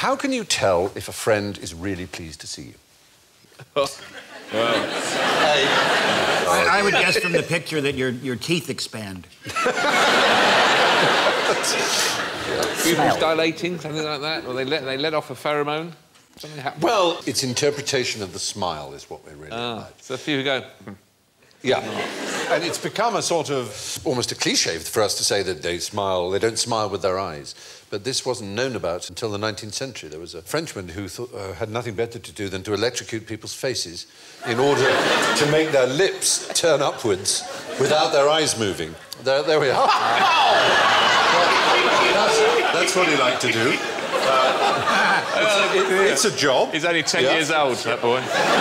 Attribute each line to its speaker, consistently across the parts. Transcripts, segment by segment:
Speaker 1: How can you tell if a friend is really pleased to see you?
Speaker 2: Well...
Speaker 3: I would guess from the picture that your teeth expand.
Speaker 2: Pupils dilating, something like that? Or they let off a pheromone? Something happens?
Speaker 1: Well, its interpretation of the smile is what we really like.
Speaker 2: So a few who go...
Speaker 1: Yeah. And it's become a sort of... almost a cliché for us to say that they don't smile with their eyes. But this wasn't known about until the 19th century. There was a Frenchman who thought, had nothing better to do than to electrocute people's faces in order to make their lips turn upwards without their eyes moving. There we are. That's what he liked to do. It's a job.
Speaker 2: He's only 10 years old, that boy.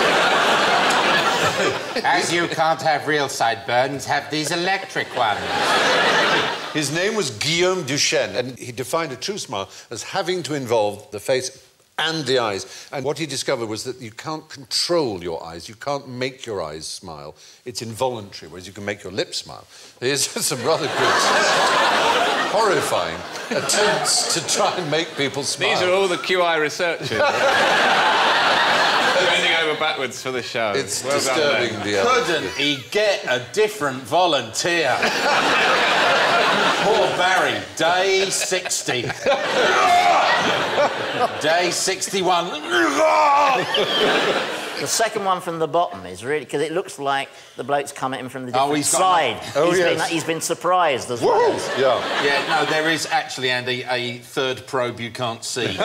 Speaker 4: As you can't have real sideburns, have these electric ones.
Speaker 1: His name was Guillaume Duchenne, and he defined a true smile as having to involve the face and the eyes. And what he discovered was that you can't control your eyes, you can't make your eyes smile. It's involuntary, whereas you can make your lips smile. Here's some rather good, horrifying attempts to try and make people smile.
Speaker 2: These are all the QI researchers. Bending over backwards for the show.
Speaker 1: It's well disturbing.
Speaker 4: Couldn't he get a different volunteer? Poor Barry, day 60. Day 61.
Speaker 5: The second one from the bottom is really... because it looks like the bloke's come at him from the different
Speaker 4: he's
Speaker 5: side.
Speaker 1: He's
Speaker 5: been surprised as well.
Speaker 1: Yeah.
Speaker 4: Yeah, no, there is actually, Andy, a third probe you can't see.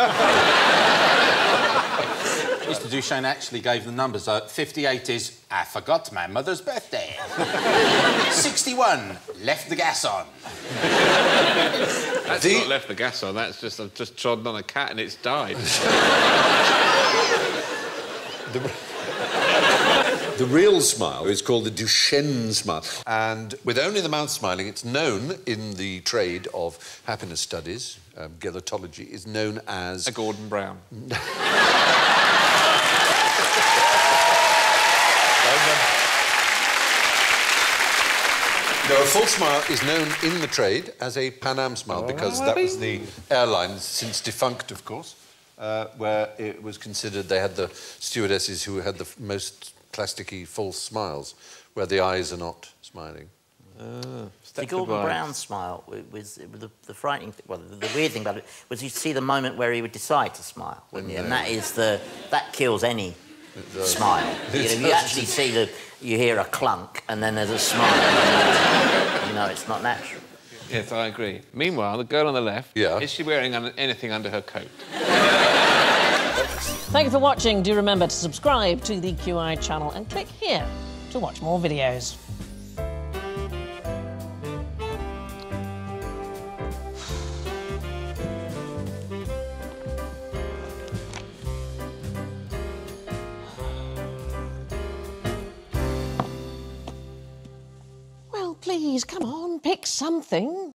Speaker 4: Mr. Duchenne actually gave the numbers. 58 is, I forgot my mother's birthday. 61, left the gas on.
Speaker 2: That's not left the gas on, that's just, I've just trodden on a cat and it's died.
Speaker 1: The real smile is called the Duchenne smile. And with only the mouth smiling, it's known in the trade of happiness studies, gelotology, is known as...
Speaker 2: A Gordon Brown.
Speaker 1: No, a full smile is known in the trade as a Pan Am smile because that was the airline, since defunct, of course, where it was considered they had the stewardesses who had the most plasticky false smiles, where the eyes are not smiling.
Speaker 5: The Gordon Brown smile was the frightening thing, well, the weird thing about it was you see the moment where he would decide to smile, wouldn't you? And that kills any smile. You actually see you hear a clunk and then there's a smile. You know, it's not natural.
Speaker 2: Yes, I agree. Meanwhile, the girl on the left, is she wearing anything under her coat?
Speaker 6: Thank you for watching. Do remember to subscribe to the QI channel and click here to watch more videos. Well, please, come on, pick something.